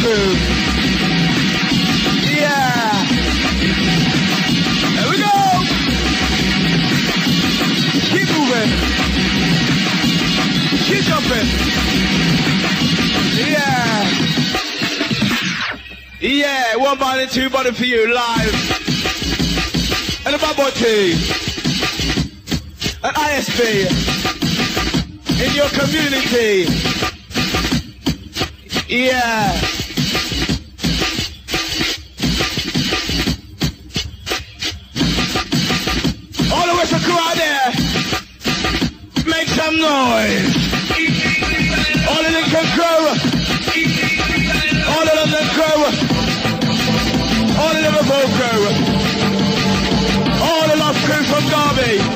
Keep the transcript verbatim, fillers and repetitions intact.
crew. Yeah. There we go. Keep moving. Keep jumping. Yeah. Yeah, one button and two button for you, live. And a bubble tea. An I S B. In your community. Yeah. All the Western crew out there, make some noise. All the Lincoln crew, all the London crew, all the Liverpool crew, all the Lost crew from Derby.